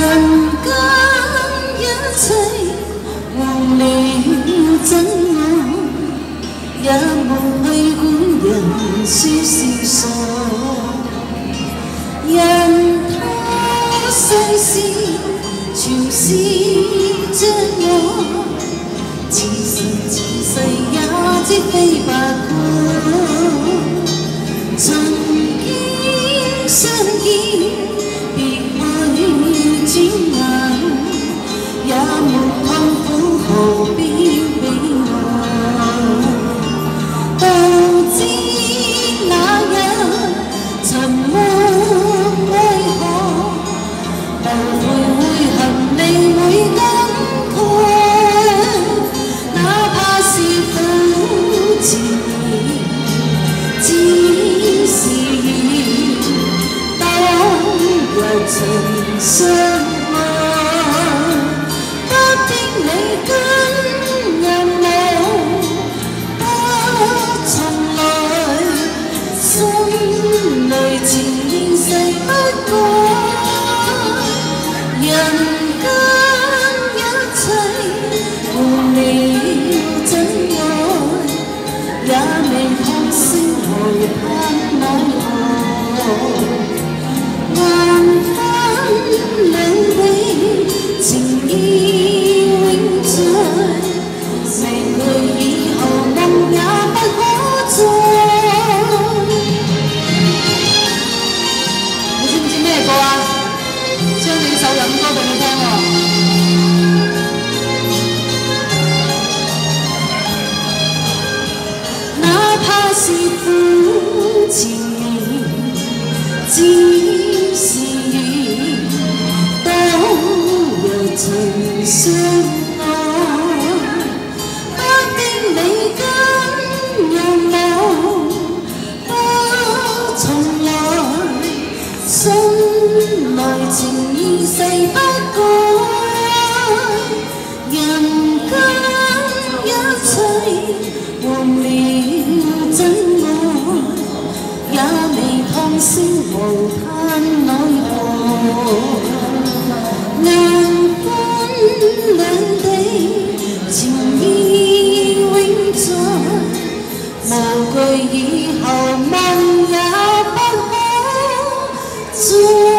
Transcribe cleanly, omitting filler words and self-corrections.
間一切忘了真愛，也無去管人說是傻。人他世事全是障礙，自神自世也知非白過。曾經相見，別去轉眼，也沒痛苦，何必比愛？到知那日沉默為何，後悔會恨你會感慨，哪怕是苦纏綿，只是緣，當日曾相愛，不經你跟人無不重來，心裏纏現世不改。人間一切換了真愛，也未看星河盼奈何。難分兩地，情意永在，離去以後夢也不可再。你知唔知咩歌啊？將你首飲歌俾你聽喎。哪怕是苦纏綿，只是緣，當日曾相愛，不經你跟人無不重來，心內情意誓不改。人間一切忘了真愛，也未痛星無盼奈何。難分兩地，情意永在，無懼以後夢也不可再。